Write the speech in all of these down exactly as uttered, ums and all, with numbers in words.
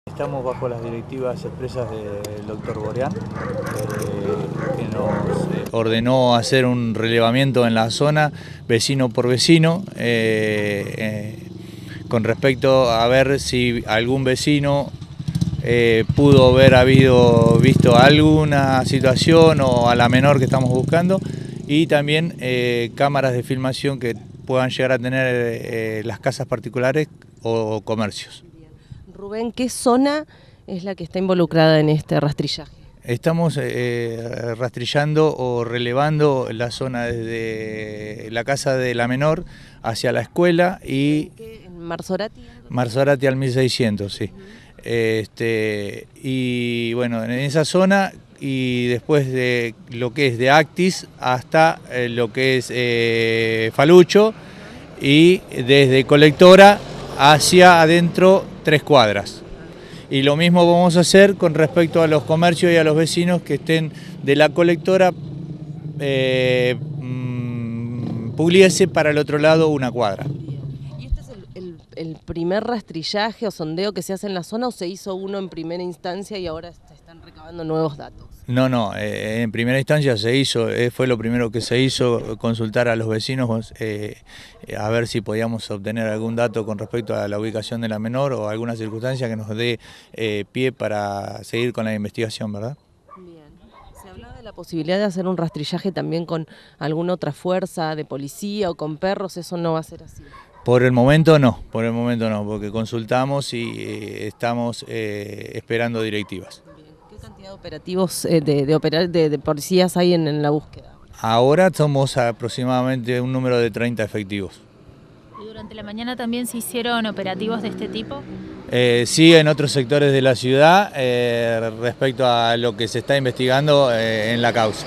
Estamos bajo las directivas expresas del doctor Boreán, eh, que nos eh, ordenó hacer un relevamiento en la zona, vecino por vecino, eh, eh, con respecto a ver si algún vecino eh, pudo haber habido visto alguna situación o a la menor que estamos buscando, y también eh, cámaras de filmación que puedan llegar a tener eh, las casas particulares o comercios. Rubén, ¿qué zona es la que está involucrada en este rastrillaje? Estamos eh, rastrillando o relevando la zona desde la casa de la menor hacia la escuela y... ¿En Marsorati? Marsorati al mil seiscientos, sí. Uh-huh. este, y bueno, en esa zona y después de lo que es de Actis hasta eh, lo que es eh, Falucho, y desde Colectora hacia adentro tres cuadras. Y lo mismo vamos a hacer con respecto a los comercios y a los vecinos que estén de la Colectora eh, mmm, Pugliese para el otro lado una cuadra. ¿Y este es el, el, el primer rastrillaje o sondeo que se hace en la zona, o se hizo uno en primera instancia y ahora se están recabando nuevos datos? No, no, eh, en primera instancia se hizo, eh, fue lo primero que se hizo, consultar a los vecinos eh, a ver si podíamos obtener algún dato con respecto a la ubicación de la menor o alguna circunstancia que nos dé eh, pie para seguir con la investigación, ¿verdad? Bien. ¿Se hablaba de la posibilidad de hacer un rastrillaje también con alguna otra fuerza de policía o con perros? ¿Eso no va a ser así? Por el momento no, por el momento no, porque consultamos y eh, estamos eh, esperando directivas. ¿Qué cantidad de operativos eh, de, de, operar, de, de policías hay en, en la búsqueda? Ahora somos aproximadamente un número de treinta efectivos. ¿Y durante la mañana también se hicieron operativos de este tipo? Eh, sí, en otros sectores de la ciudad eh, respecto a lo que se está investigando eh, en la causa.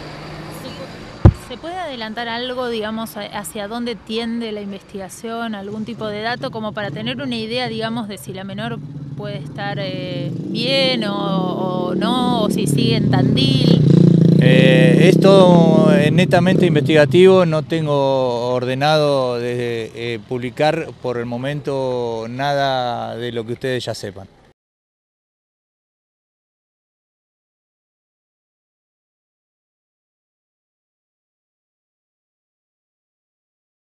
¿Se puede adelantar algo, digamos, hacia dónde tiende la investigación, algún tipo de dato, como para tener una idea, digamos, de si la menor puede estar eh, bien o, o no, o si sigue en Tandil? Eh, es todo netamente investigativo, no tengo ordenado de eh, publicar por el momento nada de lo que ustedes ya sepan.